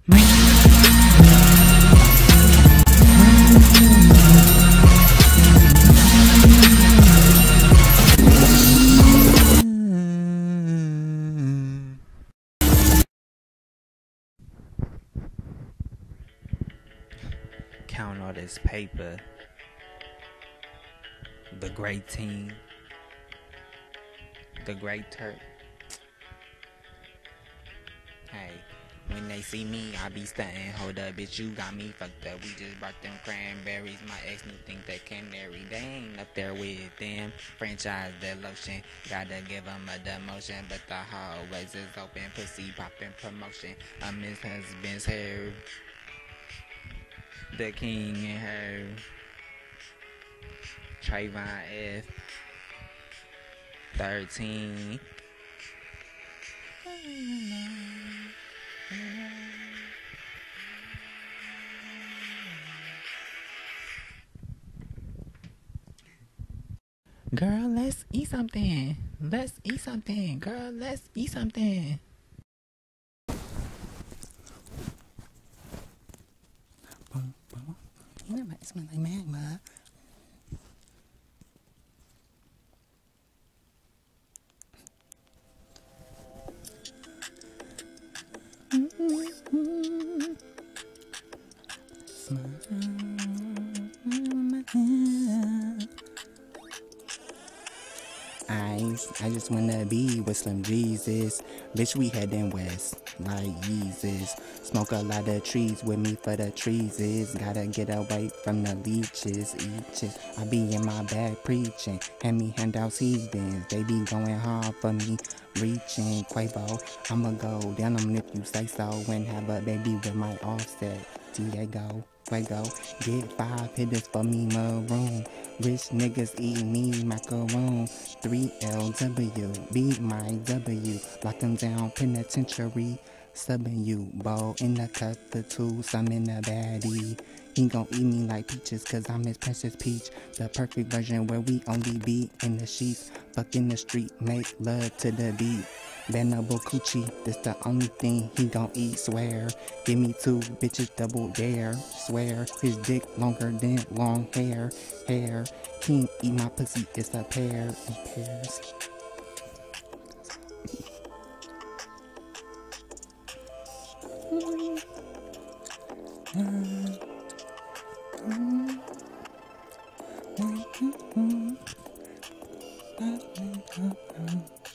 Count all this paper. The great team. The great Turk. Hey, when they see me, I be stuntin'. Hold up, bitch, you got me fucked up. We just brought them cranberries. My ex new think they canary. They ain't up there with them. Franchise that lotion. Gotta give them a demotion. But the hallways is open. Pussy poppin' promotion. I'm his husband's hair. The king and her. Trayvon F. 13. Girl, let's eat something. Let's eat something. Girl, let's eat something. You know, it smells like magma. I just wanna be with Slim Jesus. Bitch, we heading west like Yeezus. Smoke a lot of trees with me for the trees is. Gotta get away from the leeches. I be in my bag preaching. Hand me handouts, heathens. They be going hard for me. Reaching Quavo. I'ma go down on if you say so. And have a baby with my offset. Diego. Fuego. Get 5 hitters for me, maroon. Rich niggas eat me macaroon. 3LW, be my W. Lock them down, penitentiary. Subbing you, bow in the cut, the tools, I'm in a baddie. He gon' eat me like peaches, cause I'm his princess peach. The perfect version where we only be in the sheets. Fuck in the street, make love to the beat. Bannable coochie, this the only thing he gon' eat, swear. Give me 2 bitches double dare, swear. His dick longer than long hair. King eat my pussy, it's a pair of pairs.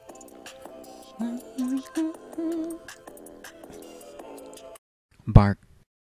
Bark.